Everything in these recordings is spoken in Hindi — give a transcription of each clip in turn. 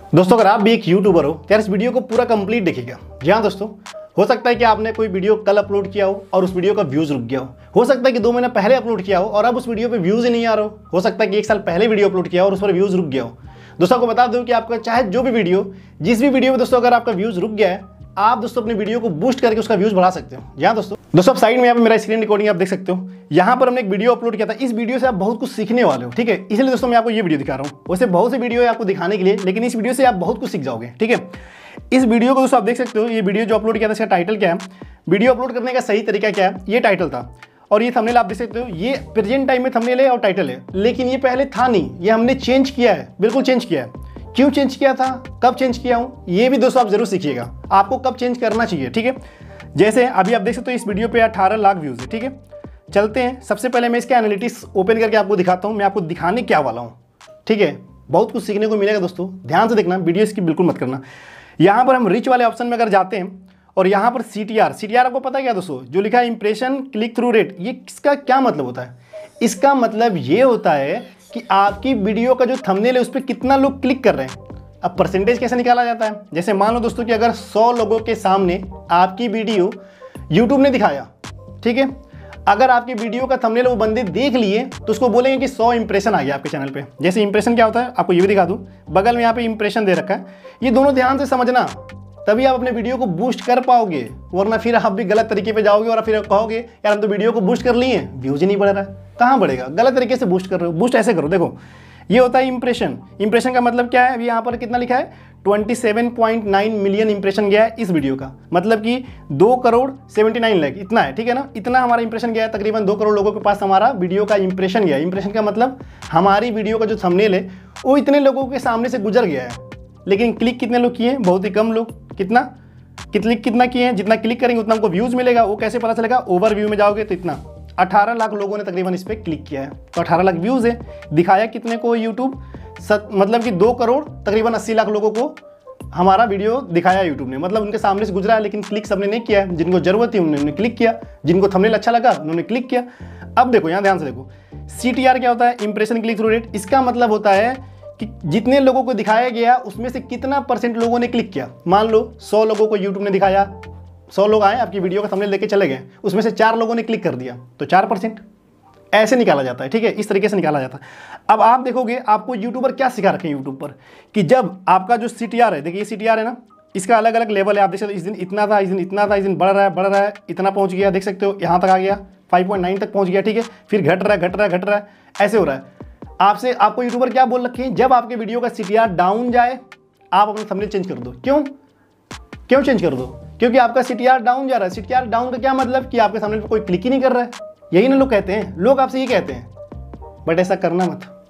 दोस्तों अगर आप भी एक यूट्यूबर हो तो यार इस वीडियो को पूरा कंप्लीट देखिएगा। जी हाँ दोस्तों, हो सकता है कि आपने कोई वीडियो कल अपलोड किया हो और उस वीडियो का व्यूज़ रुक गया हो सकता है कि 2 महीने पहले अपलोड किया हो और अब उस वीडियो पे व्यूज़ ही नहीं आ रहा हो सकता है कि 1 साल पहले वीडियो अपलोड किया हो और उस पर व्यूज़ रुक गया हो। दोस्तों को बता दूं कि आपका चाहे जो भी वीडियो, जिस भी वीडियो में दोस्तों अगर आपका व्यूज़ रुक गया है, आप दोस्तों अपनी वीडियो को बूस्ट करके उसका व्यूज़ बढ़ा सकते हो। यहाँ दोस्तों आप साइड में यहाँ पे मेरा स्क्रीन रिकॉर्डिंग आप देख सकते हो। यहाँ पर हमने एक वीडियो अपलोड किया था। इस वीडियो से आप बहुत कुछ सीखने वाले हो, ठीक है। इसलिए दोस्तों मैं आपको ये वीडियो दिखा रहा हूँ। वैसे बहुत से वीडियो है आपको दिखाने के लिए, लेकिन इस वीडियो से आप बहुत कुछ सीख जाओगे, ठीक है। इस वीडियो को दोस्तों आप देख सकते हो। ये वीडियो जो अपलोड किया था इसका टाइटल क्या है, वीडियो अपलोड करने का सही तरीका क्या है, ये टाइटल था। और ये थंबनेल आप देख सकते हो। ये प्रेजेंट टाइम में थंबनेल है और टाइटल है, लेकिन ये पहले था नहीं, ये हमने चेंज किया है, बिल्कुल चेंज किया है। क्यों चेंज किया था, कब चेंज किया हूँ, ये भी दोस्तों आप जरूर सीखिएगा, आपको कब चेंज करना चाहिए, ठीक है। जैसे अभी आप देख सकते हो इस वीडियो पे 18 लाख व्यूज़ है, ठीक है। चलते हैं, सबसे पहले मैं इसके एनालिटिक्स ओपन करके आपको दिखाता हूँ। मैं आपको दिखाने क्या वाला हूँ, ठीक है। बहुत कुछ सीखने को मिलेगा दोस्तों, ध्यान से देखना, वीडियो इसकी बिल्कुल मत करना। यहाँ पर हम रिच वाले ऑप्शन में अगर जाते हैं और यहाँ पर CTR आपको पता है क्या दोस्तों, जो लिखा है इंप्रेशन क्लिक थ्रू रेट, ये इसका क्या मतलब होता है। इसका मतलब ये होता है कि आपकी वीडियो का जो थंबनेल है उस पर कितना लोग क्लिक कर रहे हैं। अब परसेंटेज कैसे निकाला जाता है, जैसे मान लो दोस्तों कि अगर 100 लोगों के सामने आपकी वीडियो YouTube ने दिखाया, ठीक है। अगर आपकी वीडियो का थंबनेल वो बंदे देख लिए तो उसको बोलेंगे कि 100 इंप्रेशन आ गया आपके चैनल पे। जैसे इंप्रेशन क्या होता है आपको ये भी दिखा दूं, बगल में यहाँ पे इंप्रेशन दे रखा है। ये दोनों ध्यान से समझना, तभी आप अपने वीडियो को बूस्ट कर पाओगे, वरना फिर आप भी गलत तरीके पे जाओगे और फिर कहोगे यार हम तो वीडियो को बूस्ट कर लिए, व्यूज ही नहीं बढ़ रहा है। कहाँ बढ़ेगा, गलत तरीके से बूस्ट कर रहे हो। बूस्ट ऐसे करो, देखो ये होता है इंप्रेशन। इंप्रेशन का मतलब क्या है, अभी यहाँ पर कितना लिखा है, 27.9 मिलियन इंप्रेशन गया है इस वीडियो का, मतलब कि 2,79,00,000 इतना है, ठीक है ना। इतना हमारा इंप्रेशन गया है, तकरीबन 2 करोड़ लोगों के पास हमारा वीडियो का इंप्रेशन गया है। इंप्रेशन का मतलब हमारी वीडियो का जो थंबनेल है वो इतने लोगों के सामने से गुजर गया है, लेकिन क्लिक कितने लोग किए हैं, बहुत ही कम लोग। कितना किए हैं, जितना क्लिक करेंगे उतना हमको व्यूज़ मिलेगा। वो कैसे पता चलेगा, ओवरव्यू में जाओगे तो इतना 18 लाख लोगों ने तकरीबन इस पर क्लिक किया है, तो 18 लाख व्यूज़ है। दिखाया कितने को यूट्यूब, मतलब कि 2 करोड़ तकरीबन 80 लाख लोगों को हमारा वीडियो दिखाया यूट्यूब ने, मतलब उनके सामने से गुजरा है, लेकिन क्लिक सबने नहीं किया है। जिनको जरूरत थी उन्होंने क्लिक किया, जिनको थंबनेल अच्छा लगा उन्होंने क्लिक किया। अब देखो यहाँ ध्यान से देखो, CTR क्या होता है, इंप्रेशन क्लिक थ्रू रेट। इसका मतलब होता है कि जितने लोगों को दिखाया गया उसमें से कितना % लोगों ने क्लिक किया। मान लो 100 लोगों को यूट्यूब ने दिखाया, 100 लोग आए आपकी वीडियो का थंबनेल लेके चले गए, उसमें से 4 लोगों ने क्लिक कर दिया, तो 4% ऐसे निकाला जाता है, ठीक है। इस तरीके से निकाला जाता है। अब आप देखोगे आपको यूट्यूबर क्या सिखा रखे हैं यूट्यूब पर, कि जब आपका जो CTR है, देखिए CTR है ना, इसका अलग अलग लेवल है। आप देख सकते हो, इस दिन इतना था, इस दिन इतना था, इस दिन बढ़ रहा है, इतना पहुंच गया, देख सकते हो यहाँ तक आ गया, 5.9 तक पहुंच गया, ठीक है। फिर घट रहा है, ऐसे हो रहा है। आपको यूट्यूबर क्या बोल रखे हैं, जब आपके वीडियो का CTR डाउन जाए आप अपना थंबनेल चेंज कर दो। क्यों चेंज कर दो, क्योंकि आपका CTR डाउन जा रहा है। CTR डाउन का क्या मतलब कि आपके सामने कोई क्लिक ही नहीं कर रहा है, यही ना लोग कहते हैं, लोग आपसे ये कहते हैं। बट ऐसा करना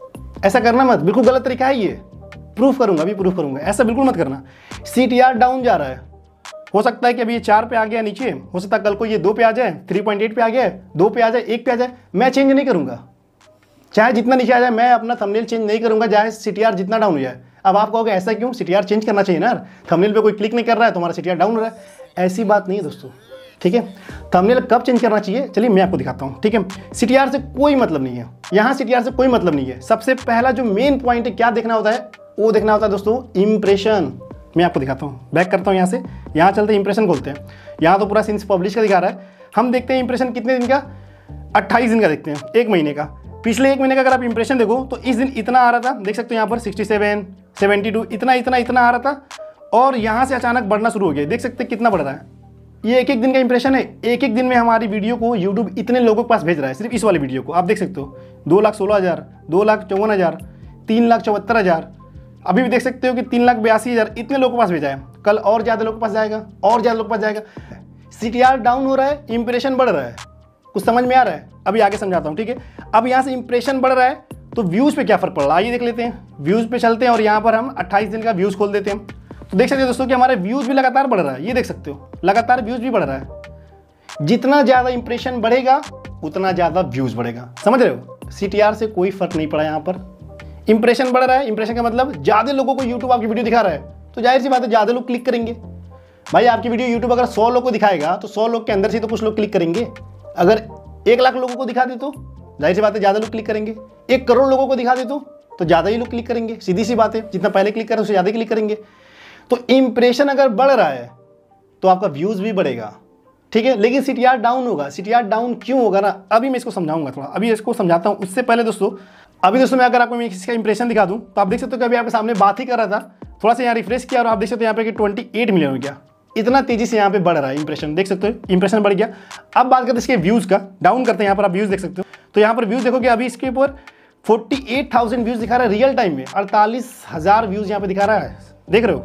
मत, बिल्कुल गलत तरीका है ये। प्रूफ करूंगा, ऐसा बिल्कुल मत करना। CTR डाउन जा रहा है, हो सकता है कि अभी ये 4 पे आ गया नीचे, हो सकता है कल को ये 2 पे आ जाए, 3.8 पे आ गया, 2 पे आ जाए, 1 पे आ जाए, मैं चेंज नहीं करूंगा। चाहे जितना नीचे आ जाए, मैं अपना थंबनेल चेंज नहीं करूंगा, चाहे CTR जितना डाउन हो जाए। अब आप कहोगे ऐसा क्यों, CTR चेंज करना चाहिए ना, थंबनेल पे कोई क्लिक नहीं कर रहा है तो हमारा CTR डाउन हो रहा है। ऐसी बात नहीं है दोस्तों, ठीक है। थंबनेल कब चेंज करना चाहिए, चलिए मैं आपको दिखाता हूँ, ठीक है। CTR से कोई मतलब नहीं है, यहाँ CTR से कोई मतलब नहीं है। सबसे पहला जो मेन पॉइंट है, क्या देखना होता है, वो देखना होता है दोस्तों इंप्रेशन। मैं आपको दिखाता हूँ, बैक करता हूँ यहाँ से, यहाँ चलते हैं, इंप्रेशन खोलते हैं। यहाँ तो पूरा सिंस पब्लिश का दिखा रहा है, हम देखते हैं इंप्रेशन कितने दिन का, 28 दिन का देखते हैं, 1 महीने का। पिछले 1 महीने का अगर आप इंप्रेशन देखो तो इस दिन इतना आ रहा था, देख सकते हो यहाँ पर 67, 72, इतना आ रहा था, और यहाँ से अचानक बढ़ना शुरू हो गया। देख सकते हैं कितना बढ़ रहा है। ये 1 दिन का इंप्रेशन है। 1 दिन में हमारी वीडियो को यूट्यूब इतने लोगों के पास भेज रहा है, सिर्फ इस वाली वीडियो को। आप देख सकते हो 2,16,000, 2,54,000, 3,74,000, अभी भी देख सकते हो कि 3,82,000, इतने लोगों के पास भेजा है। कल और ज़्यादा लोगों के पास जाएगा, CTR डाउन हो रहा है, इंप्रेशन बढ़ रहा है। कुछ समझ में आ रहा है, अभी आगे समझाता हूँ, ठीक है। अब यहाँ से इंप्रेशन बढ़ रहा है तो व्यूज़ पे क्या फ़र्क पड़ रहा है, आइए देख लेते हैं। व्यूज़ पे चलते हैं और यहाँ पर हम 28 दिन का व्यूज़ खोल देते हैं, तो देख सकते हो दोस्तों कि हमारे व्यूज़ भी लगातार बढ़ रहा है। ये देख सकते हो, लगातार व्यूज़ भी बढ़ रहा है। जितना ज़्यादा इंप्रेशन बढ़ेगा उतना ज़्यादा व्यूज़ बढ़ेगा, समझ रहे हो। CTR से कोई फ़र्क नहीं पड़ा यहाँ पर। इंप्रेशन बढ़ रहा है, इंप्रेशन का मतलब ज़्यादा लोगों को यूट्यूब आपकी वीडियो दिखा रहा है, तो जाहिर सी बात है ज़्यादा लोग क्लिक करेंगे। भाई आपकी वीडियो यूट्यूब अगर 100 लोग को दिखाएगा तो 100 लोग के अंदर से तो कुछ लोग क्लिक करेंगे। अगर 1 लाख लोगों को दिखा दे तो जाहिर सी बात है ज़्यादा लोग क्लिक करेंगे। 1 करोड़ लोगों को दिखा दे तो तो ज़्यादा ही लोग क्लिक करेंगे, सीधी सी बात है। जितना पहले क्लिक करें उससे ज़्यादा क्लिक करेंगे। तो इंप्रेशन अगर बढ़ रहा है तो आपका व्यूज़ भी बढ़ेगा, ठीक है। लेकिन CTR डाउन होगा। CTR डाउन क्यों होगा ना, अभी मैं इसको समझाऊंगा थोड़ा, अभी इसको समझाता हूँ। उससे पहले दोस्तों, अभी दोस्तों मैं अगर आपको इसका इंप्रेशन दिखा दूँ तो आप देख सकते हो कि अभी आपके सामने बात ही कर रहा था, थोड़ा सा यहाँ रिफ्रेश किया और आप देख सकते हो यहाँ पे कि 28 मिलियन हो गया। इतना तेजी से यहाँ पे बढ़ रहा है इंप्रेशन, देख सकते हो इंप्रेशन बढ़ गया। अब बात करते हैं इसके व्यूज़ का, डाउन करते हैं। यहाँ पर आप व्यूज़ देख सकते हो, तो यहाँ पर व्यूज़ देखोगे अभी इसके ऊपर 48,000 व्यूज़ दिखा रहा है रियल टाइम में, 48,000 व्यूज़ यहाँ पे दिखा रहा है, देख रहे हो।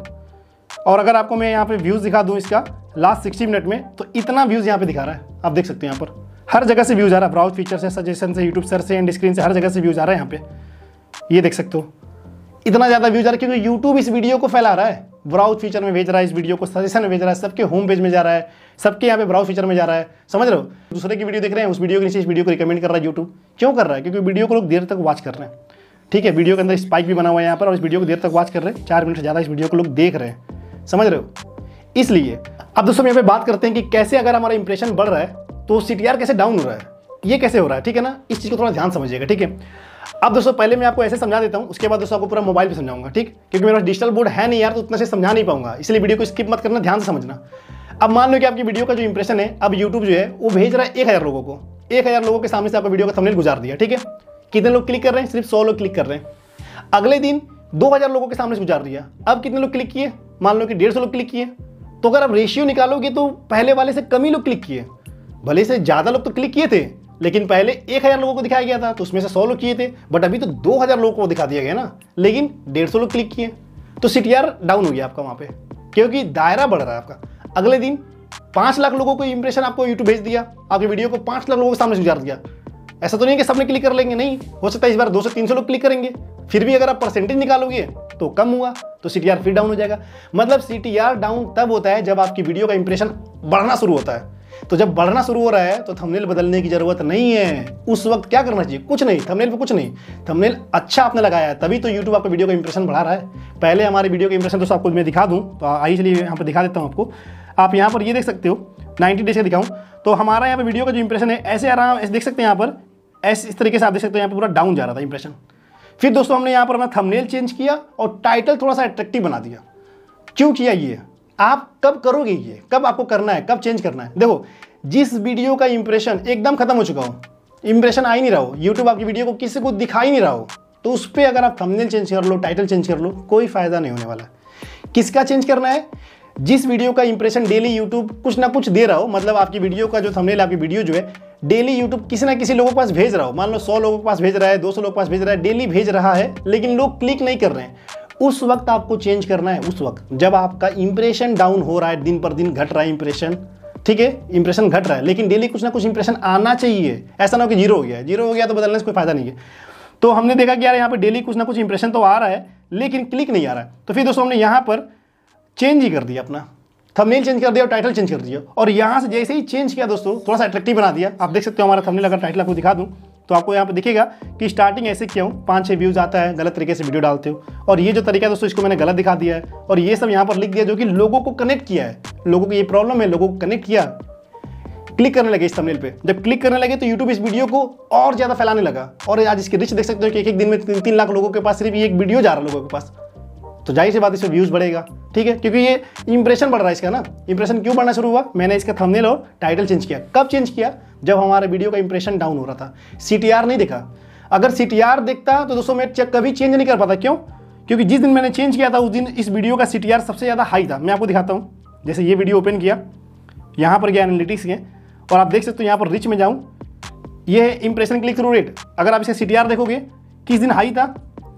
और अगर आपको मैं यहाँ पे व्यूज़ दिखा दूँ इसका लास्ट 60 मिनट में, तो इतना व्यूज़ यहाँ पे दिखा रहा है, आप देख सकते हैं। यहाँ पर हर जगह से व्यूज़ आ रहा है, ब्राउज फीचर से, सजेशन से, यूट्यूब सर्च से, एंड स्क्रीन से, हर जगह से व्यूज़ आ रहा है यहाँ पे, ये देख सकते हो। इतना ज़्यादा व्यूज़ आ रहा है क्योंकि यूट्यूब इस वीडियो को फैला रहा है, ब्राउज फीचर में भेज रहा है इस वीडियो को, सजेशन में भेज रहा है, सबके होम पेज में जा रहा है, सबके यहाँ पे ब्राउज फीचर में जा रहा है, समझ रहे हो। दूसरे की वीडियो देख रहे हैं, उस वीडियो के नीचे इस वीडियो को रिकमेंड कर रहा है यूट्यूब। क्यों कर रहा है? क्योंकि वीडियो को लोग देर तक वॉच कर रहे हैं, ठीक है। वीडियो के अंदर स्पाइक भी बना हुआ है यहाँ पर, और इस वीडियो को देर तक वॉच कर रहे हैं, 4 मिनट से ज़्यादा इस वीडियो को लोग देख रहे हैं, समझ रहे हो। इसलिए अब दोस्तों यहाँ पे बात करते हैं कि कैसे अगर हमारा इंप्रेशन बढ़ रहा है तो CTR कैसे डाउन हो रहा है, ये कैसे हो रहा है, ठीक है ना। इस चीज़ को थोड़ा ध्यान समझिएगा, ठीक है। अब दोस्तों पहले मैं आपको ऐसे समझा देता हूँ, उसके बाद दोस्तों आपको पूरा मोबाइल पे समझाऊंगा, ठीक। क्योंकि मेरा डिजिटल बोर्ड है नहीं यार, तो उतना से समझा नहीं पाऊंगा, इसलिए वीडियो को स्किप मत करना, ध्यान से समझना। अब मान लो कि आपकी वीडियो का जो इंप्रेशन है, अब यूट्यूब जो है वो भेज रहा है 1000 लोगों को, 1000 लोगों के सामने से आपका वीडियो का थंबनेल गुजार दिया, ठीक है। कितने लोग क्लिक कर रहे हैं? सिर्फ 100 लोग क्लिक कर रहे हैं। अगले दिन 2000 लोगों के सामने से गुजार दिया, अब कितने लोग क्लिक किए? मान लो कि 150 लोग क्लिक किए। तो अगर आप रेशियो निकालोगे तो पहले वाले से कम ही लोग क्लिक किए, भले से ज़्यादा लोग तो क्लिक किए थे, लेकिन पहले 1000 लोगों को दिखाया गया था तो उसमें से 100 लोग किए थे, बट अभी तो 2000 लोगों को दिखा दिया गया ना, लेकिन 150 लोग क्लिक किए। तो CTR डाउन हो गया आपका वहाँ पे, क्योंकि दायरा बढ़ रहा है आपका। अगले दिन 5 लाख लोगों को इंप्रेशन आपको यूट्यूब भेज दिया, आपकी वीडियो को 5 लाख लोगों के सामने गुजार दिया। ऐसा तो नहीं कि सबने क्लिक कर लेंगे, नहीं, हो सकता है इस बार 200 से 300 लोग क्लिक करेंगे, फिर भी अगर आप परसेंटेज निकालोगे तो कम हुआ, तो CTR फिर डाउन हो जाएगा। मतलब CTR डाउन तब होता है जब आपकी वीडियो का इंप्रेशन बढ़ना शुरू होता है। तो जब बढ़ना शुरू हो रहा है तो थंबनेल बदलने की जरूरत नहीं है। उस वक्त क्या करना चाहिए? कुछ नहीं, थंबनेल पे कुछ नहीं, थंबनेल अच्छा आपने लगाया है तभी तो यूट्यूब आपका वीडियो का इंप्रेशन बढ़ा रहा है। पहले हमारे वीडियो का इंप्रेशन दोस्तों आपको मैं दिखा दूँ, तो आइए चलिए यहाँ पर दिखा देता हूँ आपको। आप यहाँ पर ये देख सकते हो 90 डेज का दिखाऊँ तो हमारा यहाँ पर वीडियो का जो इंप्रेशन है ऐसे आराम ऐसे देख सकते हैं, यहाँ पर ऐसे इस तरीके से आप देख सकते हो, यहाँ पर पूरा डाउन जा रहा था इंप्रेशन। फिर दोस्तों हमने यहाँ पर अपना थंबनेल चेंज किया और टाइटल थोड़ा सा अट्रैक्टिव बना दिया। क्यों किया ये? आप कब करोगे ये? कब आपको करना है? कब चेंज करना है? देखो, जिस वीडियो का इंप्रेशन एकदम खत्म हो चुका हो, इंप्रेशन आ ही नहीं रहा हो, यूट्यूब आपकी वीडियो को किसी को दिखा ही नहीं रहा हो, तो उस पर अगर आप थंबनेल चेंज कर लो, टाइटल चेंज कर लो, कोई फायदा नहीं होने वाला। किसका चेंज करना है? जिस वीडियो का इंप्रेशन डेली यूट्यूब कुछ ना कुछ दे रहा हो, मतलब आपकी वीडियो का जो थंबनेल, आपकी वीडियो जो है डेली यूट्यूब किसी ना किसी लोगों के पास भेज रहा हो, मान लो 100 लोगों के पास भेज रहा है, 200 लोगों के पास भेज रहा है, डेली भेज रहा है, लेकिन लोग क्लिक नहीं कर रहे हैं, उस वक्त आपको चेंज करना है। उस वक्त जब आपका इंप्रेशन डाउन हो रहा है, दिन पर दिन घट रहा है इंप्रेशन, ठीक है, इंप्रेशन घट रहा है, लेकिन डेली कुछ ना कुछ इंप्रेशन आना चाहिए। ऐसा ना हो कि जीरो हो गया, जीरो हो गया तो बदलने से कोई फायदा नहीं है। तो हमने देखा कि यार यहाँ पे डेली कुछ ना कुछ इंप्रेशन तो आ रहा है लेकिन क्लिक नहीं आ रहा है, तो फिर दोस्तों हमने यहाँ पर चेंज ही कर दिया, अपना थंबनेल चेंज कर दिया और टाइटल चेंज कर दिया। और यहाँ से जैसे ही चेंज किया दोस्तों, थोड़ा सा अट्रैक्टिव बना दिया। आप देख सकते हो हमारा थंबनेल, अगर टाइटल आपको दिखा दूँ तो आपको यहाँ पे दिखेगा कि स्टार्टिंग ऐसे किया हूँ, 5-6 व्यूज़ आता है, गलत तरीके से वीडियो डालते हो, और ये जो तरीका है दोस्तों इसको मैंने गलत दिखा दिया है, और ये सब यहाँ पर लिख दिया जो कि लोगों को कनेक्ट किया है, लोगों को ये प्रॉब्लम है, लोगों को कनेक्ट किया, क्लिक करने लगे इस थंबनेल पे। जब क्लिक करने लगे तो यूट्यूब इस वीडियो को और ज़्यादा फैलाने लगा, और आज इसकी रीच देख सकते हो कि एक दिन में 3-3 लाख लोगों के पास सिर्फ एक वीडियो जा रहा है लोगों के पास, तो जाहिर सी बात इससे व्यूज़ बढ़ेगा, ठीक है, क्योंकि ये इंप्रेशन बढ़ रहा है इसका ना। इंप्रेशन क्यों बढ़ना शुरू हुआ? मैंने इसका थंबनेल और टाइटल चेंज किया। कब चेंज किया? जब हमारे वीडियो का इंप्रेशन डाउन हो रहा था। CTR नहीं देखा। अगर CTR देखता तो दोस्तों मैं कभी चेंज नहीं कर पाता। क्यों? क्योंकि जिस दिन मैंने चेंज किया था उस दिन इस वीडियो का CTR सबसे ज़्यादा हाई था। मैं आपको दिखाता हूँ, जैसे ये वीडियो ओपन किया, यहाँ पर गया एनालिटिक्स के, और आप देख सकते हो यहाँ पर रिच में जाऊँ, ये है इंप्रेशन क्लिक थ्रू रेट। अगर आप इसे CTR देखोगे, किस दिन हाई था?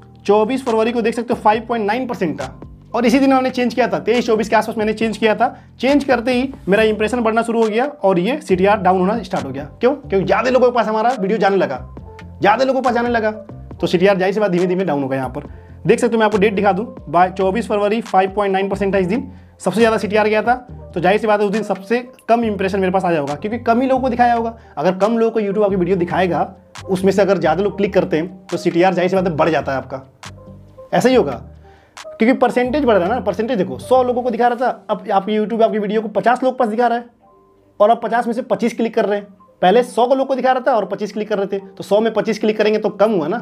24 फरवरी को देख सकते हो 5.9% था, और इसी दिन मैंने चेंज किया था, 23-24 के आसपास मैंने चेंज किया था। चेंज करते ही मेरा इंप्रेशन बढ़ना शुरू हो गया और ये CTR डाउन होना स्टार्ट हो गया। क्यों? क्योंकि ज़्यादा लोगों के पास हमारा वीडियो जाने लगा, ज़्यादा लोगों के पास जाने लगा, तो CTR जाहिर सी बात धीमे धीमे डाउन होगा। यहाँ पर देख सकते हो, मैं आपको डेट दिखा दूँ, 24 फरवरी 5.9% था इस दिन, सबसे ज़्यादा CTR गया था, तो जाहिर सी बात है उस दिन सबसे कम इंप्रेशन मेरे पास आ जाएगा, क्योंकि कम ही लोगों को दिखाया होगा। अगर कम लोगों को यूट्यूब आपकी वीडियो दिखाएगा, उसमें से अगर ज़्यादा लोग क्लिक करते हैं तो CTR जाहिर सी बात है बढ़ जाता है आपका। ऐसा ही होगा, क्योंकि परसेंटेज बढ़ रहा है ना। परसेंटेज देखो, 100 लोगों को दिखा रहा था, अब आपकी यूट्यूब आपकी वीडियो को 50 लोग पास दिखा रहा है, और अब 50 में से 25 क्लिक कर रहे हैं। पहले 100 को लोग को दिखा रहा था और 25 क्लिक कर रहे थे, तो 100 में 25 क्लिक करेंगे तो कम हुआ ना,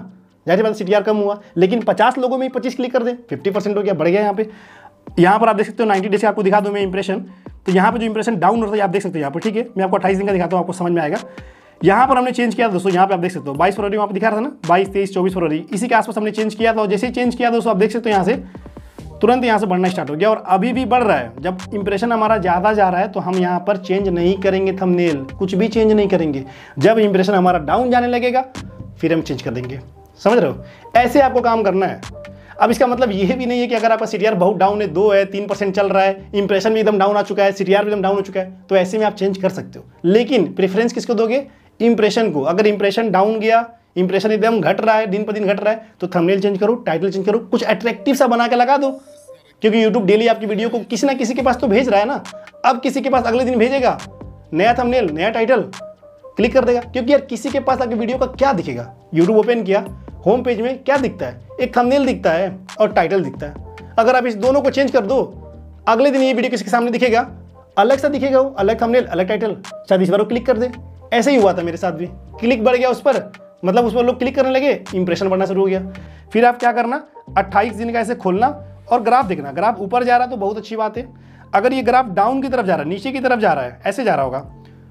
जाहिर बात CTR कम हुआ, लेकिन 50 लोगों में ही 25 क्लिक कर दें, 50% हो गया, बढ़ गया यहाँ पे। यहाँ पर आप देख सकते हो 90 डेज का आपको दिखा दूँ मैं इंप्रेशन, तो यहाँ पे जो इंप्रेशन डाउन होता है आप देख सकते हो यहाँ पर, ठीक है। मैं आपको 28 दिन का दिखाता हूँ, आपको समझ में आएगा। यहाँ पर हमने चेंज किया दोस्तों, यहाँ पे आप देख सकते हो 22 फरवरी वहाँ पर दिखा रहा था ना, 22, 23, 24 फरवरी, इसी के आसपास हमने चेंज किया था। जैसे ही चेंज किया दोस्तों आप देख सकते हो यहाँ से तुरंत यहाँ से बढ़ना स्टार्ट हो गया और अभी भी बढ़ रहा है। जब इंप्रेशन हमारा ज़्यादा जा रहा है तो हम यहाँ पर चेंज नहीं करेंगे, थंबनेल कुछ भी चेंज नहीं करेंगे। जब इंप्रेशन हमारा डाउन जाने लगेगा फिर हम चेंज कर देंगे, समझ रहे हो? ऐसे आपको काम करना है। अब इसका मतलब ये भी नहीं है कि अगर आपका CTR बहुत डाउन है, 2 है, 3% चल रहा है, इंप्रेशन भी एकदम डाउन आ चुका है, CTR भी एकदम डाउन हो चुका है, तो ऐसे में आप चेंज कर सकते हो। लेकिन प्रेफरेंस किसको दोगे? इंप्रेशन को। अगर इंप्रेशन डाउन गया, इंप्रेशन एकदम घट रहा है, दिन पर दिन घट रहा है, तो थंबनेल चेंज करो, टाइटल चेंज करो, कुछ अट्रैक्टिव सा बना के लगा दो, क्योंकि यूट्यूब डेली आपकी वीडियो को किसी ना किसी के पास तो भेज रहा है ना। अब किसी के पास अगले दिन भेजेगा नया थंबनेल, नया टाइटल, क्लिक कर देगा, क्योंकि यार किसी के पास आपकी वीडियो का क्या दिखेगा? यूट्यूब ओपन किया, होम पेज में क्या दिखता है? एक थंबनेल दिखता है और टाइटल दिखता है। अगर आप इस दोनों को चेंज कर दो, अगले दिन ये वीडियो किसके सामने दिखेगा? अलग सा दिखेगा, वो अलग थंबनेल, अलग टाइटल, शायद इस बार वो क्लिक कर दे। ऐसे ही हुआ था मेरे साथ भी, क्लिक बढ़ गया उस पर, मतलब उस पर लोग क्लिक करने लगे, इंप्रेशन बढ़ना शुरू हो गया। फिर आप क्या करना, 28 दिन का ऐसे खोलना और ग्राफ देखना। ग्राफ ऊपर जा रहा है तो बहुत अच्छी बात है। अगर ये ग्राफ डाउन की तरफ जा रहा है, नीचे की तरफ जा रहा है, ऐसे जा रहा होगा,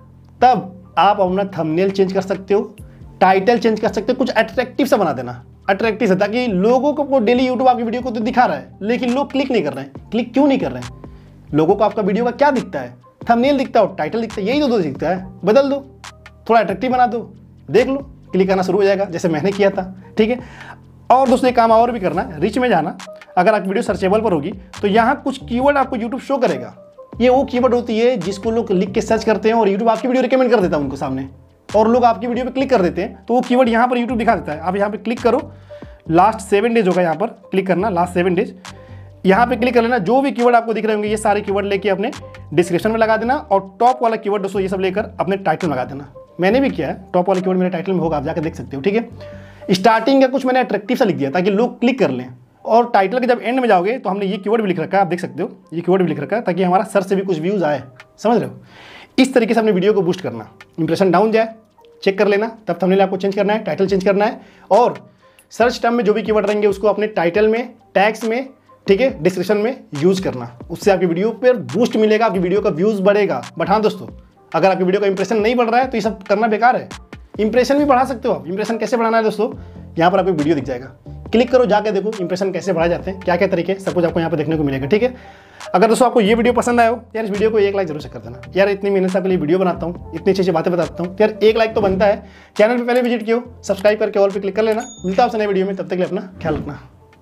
तब आप अपना थंबनेल चेंज कर सकते हो, टाइटल चेंज कर सकते हो, कुछ अट्रैक्टिव सा बना देना, अट्रैक्टिव से, ताकि लोगों को डेली यूट्यूब आपकी वीडियो को तो दिखा रहा है लेकिन लोग क्लिक नहीं कर रहे हैं। क्लिक क्यों नहीं कर रहे हैं? लोगों को आपका वीडियो का क्या दिखता है? थंबनेल दिखता है और टाइटल दिखता है, यही दो दिखता है। बदल दो, थोड़ा अट्रैक्टिव बना दो, देख लो क्लिक करना शुरू हो जाएगा, जैसे मैंने किया था, ठीक है। और दोस्तों एक काम और भी करना है, रिच में जाना। अगर आपकी वीडियो सर्चेबल पर होगी तो यहाँ कुछ कीवर्ड आपको यूट्यूब शो करेगा। ये वो कीवर्ड होती है जिसको लोग लिख के सर्च करते हैं और यूट्यूब आपकी वीडियो रिकमेंड कर देता है उनको सामने, और लोग आपकी वीडियो पे क्लिक कर देते हैं, तो वो कीवर्ड यहाँ पर यूट्यूब दिखा देता है। आप यहाँ पे क्लिक करो, लास्ट 7 डेज होगा, यहाँ पर क्लिक करना, लास्ट 7 डेज, यहाँ पे क्लिक कर लेना। जो भी कीवर्ड आपको दिख रहे होंगे ये सारे कीवर्ड लेके अपने डिस्क्रिप्शन में लगा देना, और टॉप वाला कीवर्ड दोस्तों ये सब लेकर अपने टाइटल में लगा देना। मैंने भी किया है, टॉप वाला कीवर्ड मेरे टाइटल में होगा, आप जाकर देख सकते हो, ठीक है। स्टार्टिंग का कुछ मैंने अट्रैक्टिव सा लिख दिया ताकि लोग क्लिक कर लें, और टाइटल के जब एंड में जाओगे तो हमने ये कीवर्ड भी लिख रखा है, आप देख सकते हो, ये कीवर्ड भी लिख रखा है ताकि हमारा सर्च से भी कुछ व्यूज आए, समझ रहे हो? इस तरीके से अपने वीडियो को बूस्ट करना। इंप्रेशन डाउन जाए चेक कर लेना, तब थंबनेल आपको चेंज करना है, टाइटल चेंज करना है, और सर्च टर्म में जो भी कीवर्ड रहेंगे उसको अपने टाइटल में, टैग्स में, ठीक है, डिस्क्रिप्शन में यूज करना। उससे आपकी वीडियो पर बूस्ट मिलेगा, आपकी वीडियो का व्यूज बढ़ेगा। बट हाँ दोस्तों, अगर आपकी वीडियो का इंप्रेशन नहीं बढ़ रहा है तो ये सब करना बेकार है। इंप्रेशन भी बढ़ा सकते हो आप। इंप्रेशन कैसे बढ़ाना है दोस्तों, यहाँ पर आपको वीडियो दिख जाएगा, क्लिक करो, जाके देखो इंप्रेशन कैसे बढ़ाए जाते हैं, क्या क्या तरीके, सब कुछ आपको यहाँ पर देखने को मिलेगा, ठीक है। अगर दोस्तों आपको ये वीडियो पसंद आया हो यार, इस वीडियो को 1 लाइक जरूर से कर देना यार। इतनी मेहनत से आपके लिए वीडियो बनाता हूँ, इतनी अच्छी अच्छी बातें बताता हूँ, यार 1 लाइक तो बनता है। चैनल पे पहले विजिट किया, सब्सक्राइब करके ऑल पे क्लिक कर लेना। मिलता है आपसे नए वीडियो में, तब तक के लिए अपना ख्याल रखना।